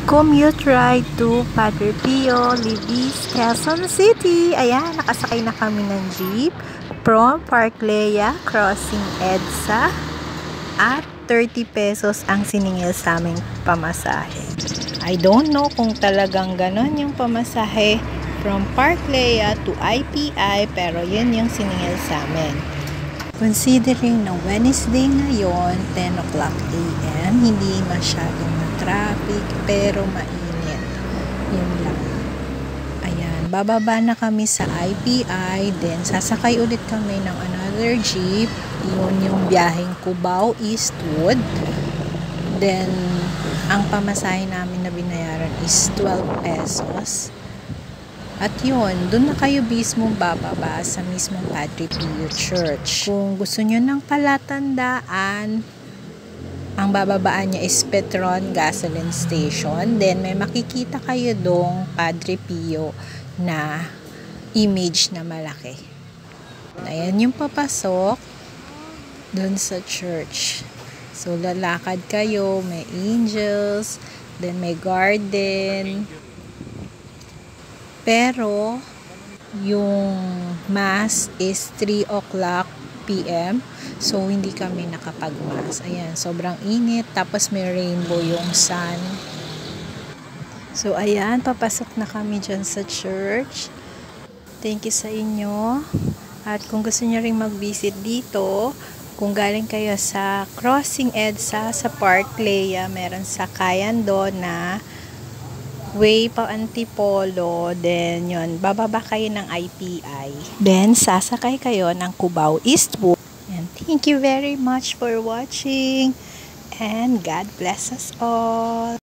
Commute ride to Padre Pio, Libis, Quezon City. Ayan, nakasakay na kami ng jeep from Park Lea, crossing EDSA. At 30 pesos ang siningil sa aming pamasahe. I don't know kung talagang ganon yung pamasahe from Park Lea to IPI, pero yun yung siningil sa amin. Considering na Wednesday ngayon, 10 o'clock AM, hindi masyadong traffic pero mainit. Yun lang. Ayan, bababa na kami sa IPI, then sasakay ulit kami ng another jeep. Yun yung biyaheng Cubao Eastwood. Then, ang pamasahe namin na binayaran is 12 pesos. At yun, doon na kayo mismo bababa sa mismong Padre Pio Church. Kung gusto nyo ng palatandaan, ang bababaan niya is Petron Gasoline Station. Then, may makikita kayo dong Padre Pio na image na malaki. Ayan yung papasok doon sa church. So, lalakad kayo, may angels, then may garden. Pero, yung mass is 3 o'clock PM. So, hindi kami nakapag-mass. Ayan, sobrang init. Tapos, may rainbow yung sun. So, ayan, papasok na kami dyan sa church. Thank you sa inyo. At kung gusto nyo rin mag-visit dito, kung galing kayo sa crossing EDSA sa Park Lea, meron sakayan doon na way pa Antipolo, then yun, bababa kayo ng IPI. Then, sasakay kayo ng Cubao Eastwood. And thank you very much for watching. And God bless us all.